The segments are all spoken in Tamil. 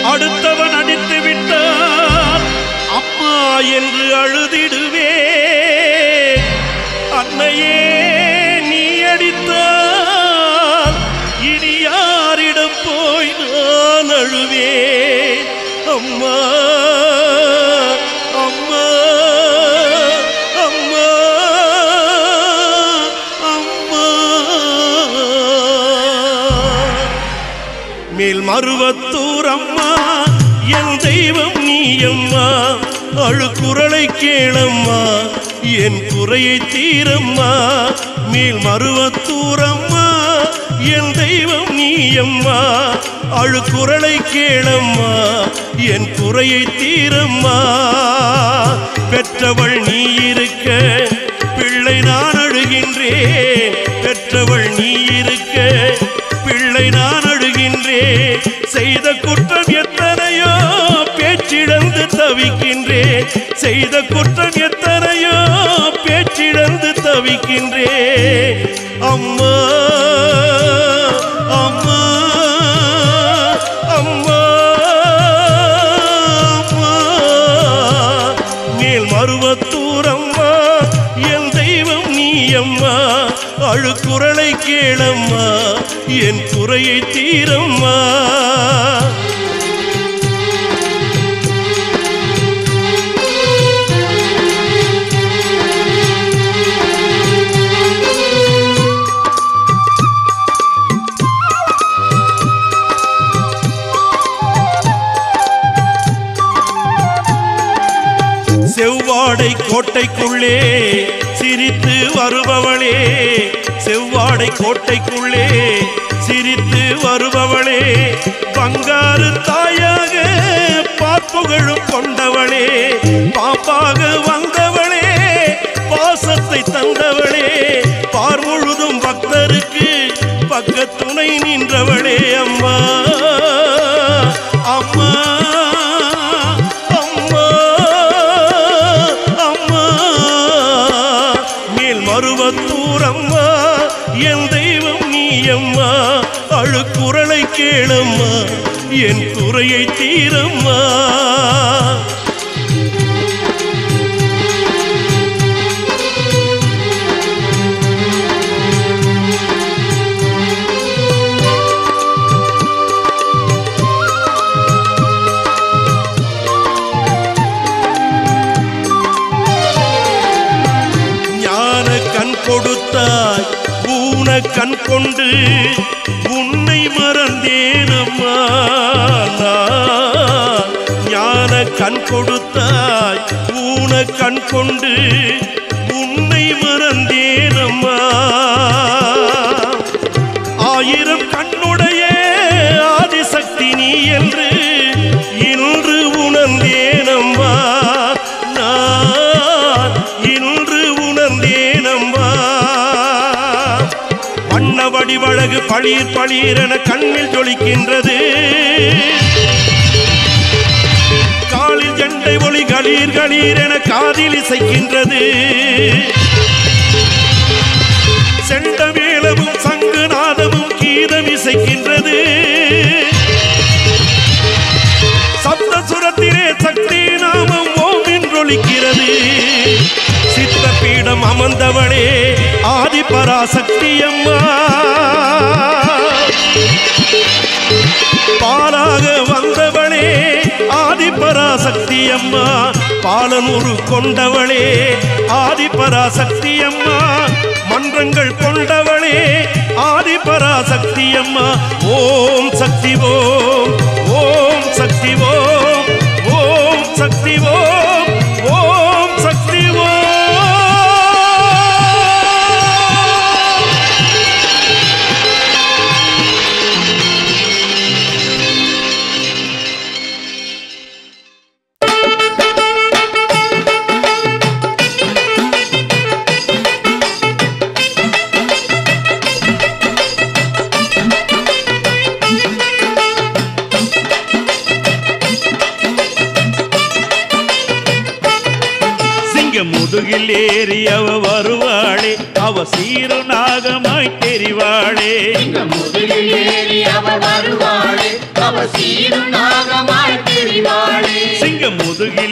அடுத்தவன் அடித்து விட்டார் அம்மா என்று அழுதிடுவே. அன்னையே நீ அடித்தால் இனி யாரிடம் போய் நான் அழுவே. அம்மா அம்மா அம்மா அம்மா. மேல் மருவத்தூர் அம்மா என் தெய்வம் நீ அம்மா. அழுக்குரலை கேளம்மா என் குறையை தீரம்மா. மேல் மருவத்தூர் அம்மா என் தெய்வம் நீ அம்மா. அழுக்குரலை கேளம்மா என் குறையை தீரம்மா. பெற்றவள் நீ இருக்க பிள்ளை நான் அழுகின்றேன். பெற்றவள் நீ இருக்க பிள்ளை நான் அழுகின்றேன். செய்த குற்றம் எத்தனையோ பேச்சிழந்து தவிக்கின்றேன். செய்த குற்றம் எத்தனையோ பேச்சிழந்து தவிக்கின்றேன். அம்மா அம்மா அம்மா அம்மா. மேல் மருவத்தூர் அம்மா என் தெய்வம் நீ அம்மா. அழுக்குரலை கேளம்மா என் குறையை தீரம்மா. செவ்வாடை கோட்டைக்குள்ளே சிரித்து வருபவளே. செவ்வாடை கோட்டைக்குள்ளே சிரித்து வருபவளே. பங்காரு தாயாக பார்ப்புகளும் கொண்டவளே. பாப்பாக வந்தவளே பாசத்தை தந்தவளே. பார் முழுதும் பக்தருக்கு பக்கத்துணை நின்றவளே. அம்மா அம்மா மருவத்தூர் அம்மா என் தெய்வம் நீ அம்மா. அழுக்குரலை கேளம்மா என் குறையை தீரம்மா. கொடுத்தாய் ஊன கண் கொண்டு உன்னை மறந்தேனம்மா. ஞான கண் கொடுத்தாய் ஊன கண் கொண்டு உன்னை மறந்தேனம்மா. ஆயிரம் கண்ணுடைய ஆதிசக்தி நீ என்று இன்று உணர்ந்தேனம்மா. நான் இன்று உணர்ந்தேனம்மா. வண்ண வடிவழகு பளீர் பளீரென கண்ணில் ஜொலிக்கின்றது. காலில் ஜண்டை ஒளி களீர் களீரென காதில் இசைக்கின்றது. செண்ட மேளமும் சங்கு நாதமும் கீதம் இசைக்கின்றது. சப்த சுரத்திலே சக்தி நாமம் ஓம் என்றொலிக்கிறது. சித்த பீடம் அமர்ந்தவளே ஆதி பராசக்தி அம்மா. பாலாக வந்தவளே ஆதி பராசக்தி அம்மா. பாலனூறு கொண்டவளே ஆதி பராசக்தி அம்மா. மன்றங்கள் கொண்டவளே ஆதி பராசக்தி அம்மா. ஓம் சக்தி ஓம் ஓம் சக்தி ஓம் ஓம் சக்தி ஓம் ஓம் சக்தி ஓம். முதுகில் ஏறி அவ வருவாளே அவ சீரு நாகமாய் தெரிவாளே. முதுகில் ஏறி அவ வருவாளே அவ சீரு நாகமாய்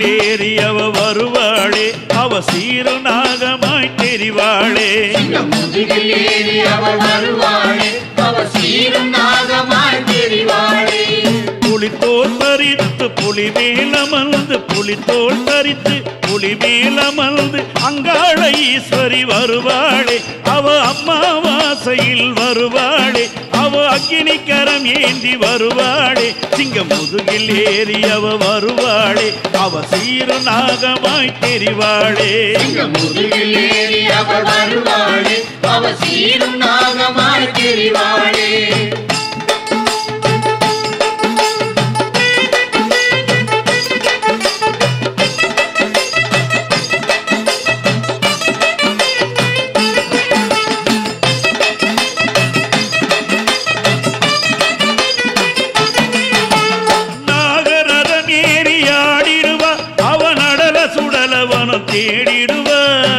முதுகில் ஏறி அவ வருவாளே அவ சீரு நாகமாய் தெரிவாளே முதுகில் ஏறி அவ வருவாளே அவ சீரு நாகமாய் தெரிவாளே புலித்தோல் தரித்து புலி மேலமர்ந்து புலித்தோல் தரித்து புலி மேலமர்ந்து அங்காள ஈஸ்வரி வருவாளே அவ அம்மாவாசையில் வருவாளே அவ அக்கினி கரம் ஏந்தி வருவாளே சிங்கம் முதுகில் ஏறி அவ வருவாளே அவ சீரு நாகமாய் தெரிவாளே முதுகில் ஏறி அவ வருவாளே அவ சீரு நாகமாய் தெரிவாளே தேடிடுவா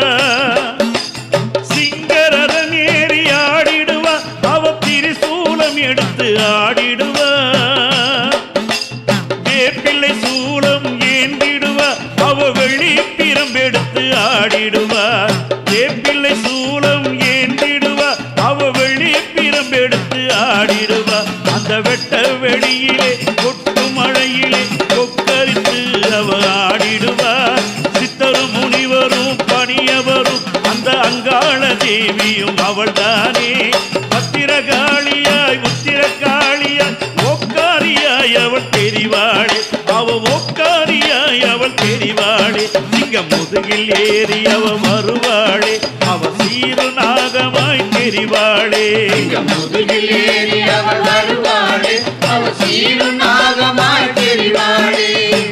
சிங்கரதன் ஏறி ஆடிடுவா அவ திரிசூலம் எடுத்து ஆடிடுவா வேப்பிள்ளை சூலம் ஏந்திடுவா அவ வெள்ளி பிரம்பெடுத்து ஆடிடுவா வேப்பிள்ளை சூலம் ஏந்திடுவா அவ வெள்ளி பிரம்பெடுத்து ஆடிடுவா அந்த வெட்ட வெளியிலே கொட்டு மழையிலே கொக்கரித்து அவ ஆடிடுவா முனிவரும் பணியவரும் அந்த அங்காள தேவியும் அவள்தானே பத்திரகாளியாய் உத்திரகாளியாய் ஒக்காரியாய் அவள் தெரிவாளே அவ ஒக்காரியாய் அவள் தெரிவாளே சிங்கம் முதுகில் ஏறி அவ வருவாளே அவ சீரு நாகமாய் தெரிவாளே முதுகில் ஏறி அவள் வருவாளே அவ சீரு நாகமாய் தெரிவாளே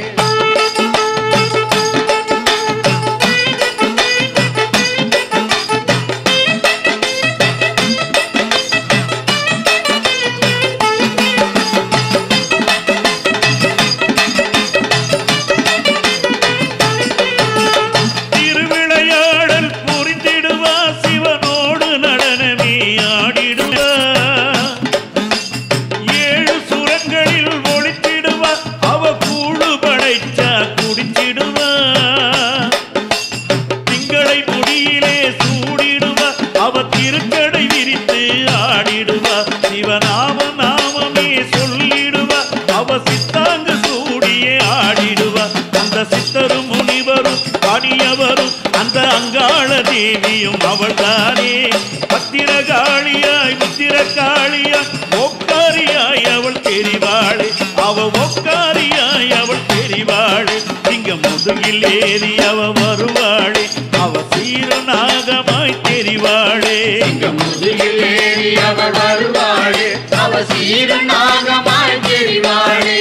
சித்தரும் முனிவரும் பணியவரும் அந்த அங்காள தேவியும் அவள்தானே பத்திரகாளியாய் உத்திரகாளியாய் ஒக்காரியாய் அவள் தெரிவாளே அவ ஒக்காரியாய் அவள் தெரிவாளே சிங்கம் முதுகில் ஏறி அவ வருவாளே அவ சீரு நாகமாய் தெரிவாளே முதுகில் ஏறி அவ வருவாளே அவ சீரு நாகமாய் தெரிவாளே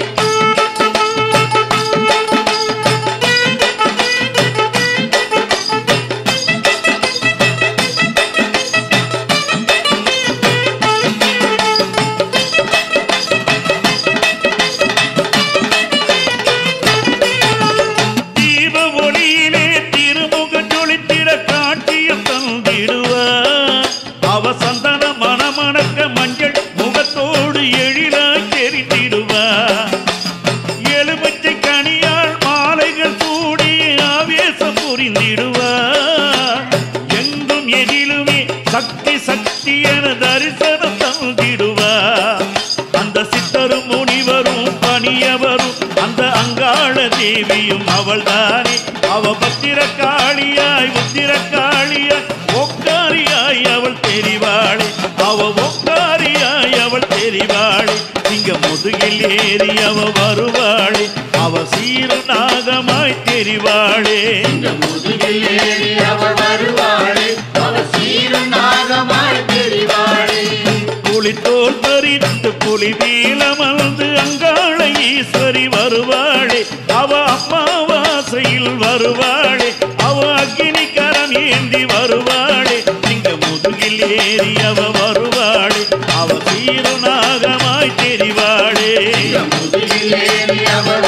எங்கும் எதிலுமே சக்தி சக்தி என தரிசனம் தந்திடுவா அந்த சித்தரும் முனிவரும் பணியவரும் அந்த அங்காள தேவியும் அவள்தானே அவ பத்திரகாளியாய் உத்திரகாளியாய் ஒக்காரியாய் அவள் தெரிவாளே அவ ஒக்காரியாய் அவள் தெரிவாளே சிங்கம் முதுகில் ஏறி அவ வருவாளே அவ சீரு நாகமாய் தெரிவாளே முதுகில் ஏறி அவ வருவாளே அவ சீரு நாகமாய் தெரிவாளே புலித்தோல் தரித்து புலி மேலமர்ந்து அங்காள ஈஸ்வரி வருவாளே அவ அம்மாவாசையில் வருவாளே அவ அக்கினி கரம் ஏந்தி வருவாளே சிங்கம் முதுகில் ஏறி அவ வருவாளே அவ சீரு நாகமாய் தெரிவாளே முதுகில் ஏறி அவ